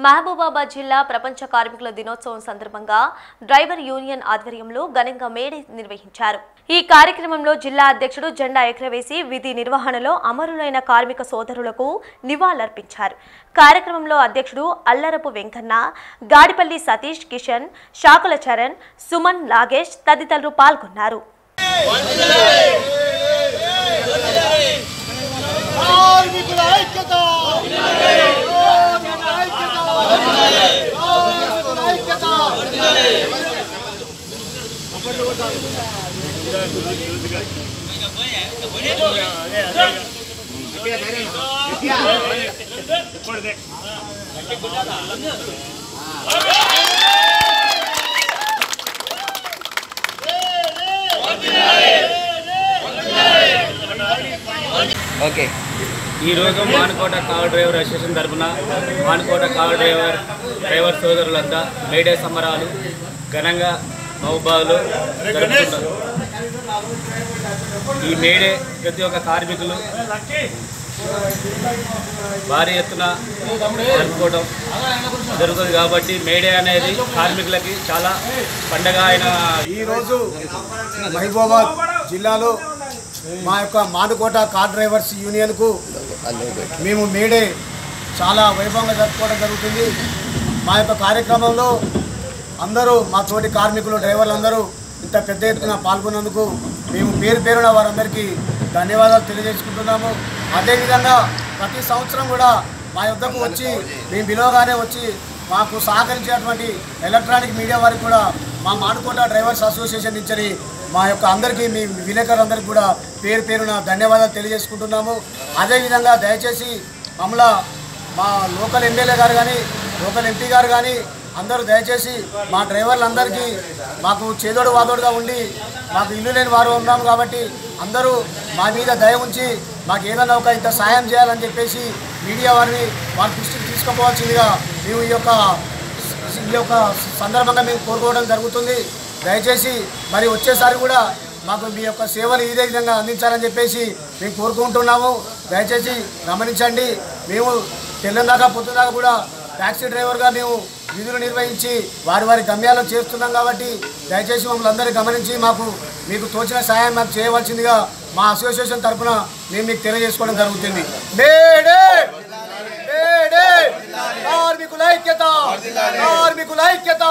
మహబూబాబాద్ జిల్లా ప్రపంచ కార్మికుల దినోత్సవం సందర్భంగా డ్రైవర్ యూనియన్ ఆధ్వర్యంలో ఘనంగా మేడే నిర్వహించారు। ఈ కార్యక్రమంలో జిల్లా అధ్యక్షుడు జెండా ఎగరవేసి విధి నిర్వహణలో అమరులైన కార్మిక సోదరులకు నివాళులర్పించారు। కార్యక్రమంలో అధ్యక్షుడు అల్లరపు వెంకన్న, గాడిపల్లి సతీష్, కిషన్, శాకుల చరణ్, సుమన్, లాగేష్ తదితరులు పాల్గొన్నారు। ఓకే ఈ రోజు మానుకోట కార్ డ్రైవర్ అసోసియేషన్ తరపున మానుకోట కార్ డ్రైవర్ సోదరులంతా మేడే సంబరాలు ఘనంగా మహబూబాబాద్లో జరుపుతున్నారు। ఈ మేడే ప్రతి ఒక్క కార్మికులు భారీ ఎత్తున జరుపుకోవడం జరుగుతుంది కాబట్టి మేడే అనేది కార్మికులకి చాలా పండగ అయిన ఈరోజు మహబూబాబాద్ జిల్లాలో మా యొక్క మానుకోట కార్ డ్రైవర్స్ యూనియన్కు మేము మేడే చాలా వైభవంగా జరుపుకోవడం జరుగుతుంది। మా యొక్క కార్యక్రమంలో అందరూ మా తోటి కార్మికులు డ్రైవర్లు అందరూ ఇంత పెద్ద ఎత్తున పాల్గొన్నందుకు మేము పేరు పేరున వారందరికీ ధన్యవాదాలు తెలియజేసుకుంటున్నాము। అదేవిధంగా ప్రతి సంవత్సరం కూడా మా యొద్దకు వచ్చి మేము పిలవగానే వచ్చి మాకు సహకరించేటువంటి ఎలక్ట్రానిక్ మీడియా వారికి కూడా మా మానుకోట డ్రైవర్స్ అసోసియేషన్ నుంచి మా యొక్క అందరికీ మీ విలేకరులందరికీ కూడా పేరు పేరున ధన్యవాదాలు తెలియజేసుకుంటున్నాము। అదేవిధంగా దయచేసి మమ్మల్ని మా లోకల్ ఎమ్మెల్యే గారు కానీ లోకల్ ఎంపీ గారు కానీ అందరూ దయచేసి మా డ్రైవర్లందరికీ మాకు చేదోడు వాదోడుగా ఉండి మాకు ఇల్లు లేని వారు ఉన్నాము కాబట్టి అందరూ మా మీద దయ ఉంచి మాకు ఏదైనా ఒక ఇంత సాయం చేయాలని చెప్పేసి మీడియా వారిని వారి దృష్టికి తీసుకుపోవాల్సిందిగా మేము ఈ యొక్క సందర్భంగా మేము కోరుకోవడం జరుగుతుంది। దయచేసి మరి వచ్చేసారి కూడా మాకు మీ యొక్క సేవలు ఇదే విధంగా అందించాలని చెప్పేసి మేము కోరుకుంటున్నాము। దయచేసి గమనించండి, మేము తెల్లందాకా పొద్దుదాకా కూడా టాక్సీ డ్రైవర్గా మేము విధులు నిర్వహించి వారి గమ్యాలను చేస్తున్నాం కాబట్టి దయచేసి మమ్మల్ని అందరూ గమనించి మీకు తోచిన సాయం మాకు చేయవలసిందిగా మా అసోసియేషన్ తరఫున మేము మీకు తెలియజేసుకోవడం జరుగుతుంది। కార్మికుల ఐక్యత।